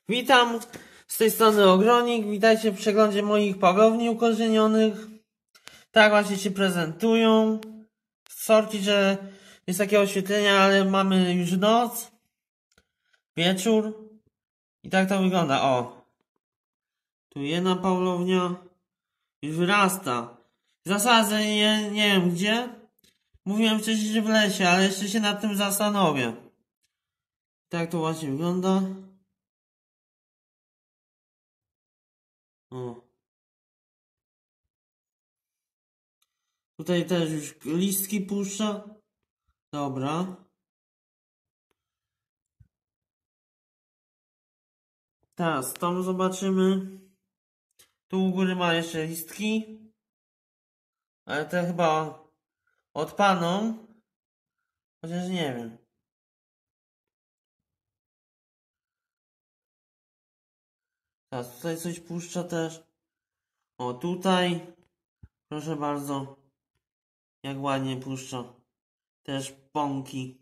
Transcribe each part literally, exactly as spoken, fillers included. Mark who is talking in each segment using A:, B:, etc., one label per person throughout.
A: Witam, z tej strony Ogronik, witajcie w przeglądzie moich pałowni ukorzenionych. Tak właśnie się prezentują. Sorki, że jest takie oświetlenie, ale mamy już noc, wieczór i tak to wygląda. O, tu jedna pałownia już wyrasta. Zasadzę je nie wiem gdzie. Mówiłem wcześniej, że w lesie, ale jeszcze się nad tym zastanowię. Tak to właśnie wygląda. O. Tutaj też już listki puszcza. Dobra. Teraz tam zobaczymy. Tu u góry ma jeszcze listki. Ale te chyba odpaną. Chociaż nie wiem. Teraz tutaj coś puszcza też. O, tutaj. Proszę bardzo. Jak ładnie puszcza. Też pąki.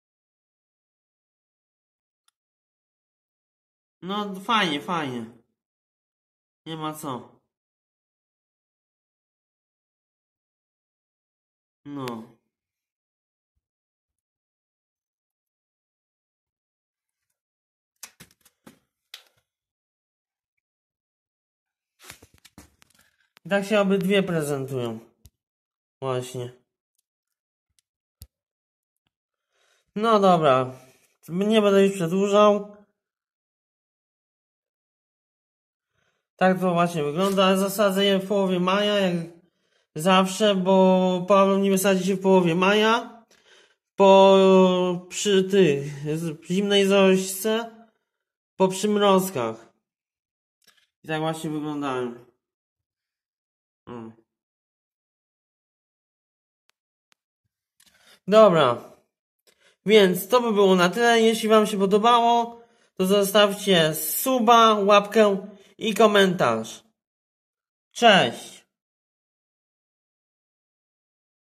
A: No fajnie, fajnie. Nie ma co. No. I tak się obydwie prezentują. Właśnie. No dobra. Nie będę już przedłużał. Tak to właśnie wygląda. Zasadzę je w połowie maja, jak zawsze, bo Paweł nie wysadzi się w połowie maja. Po przy tych zimnej zorośce, po przymrozkach. I tak właśnie wyglądają. O. Dobra. Więc to by było na tyle. Jeśli wam się podobało, to zostawcie suba, łapkę i komentarz. Cześć!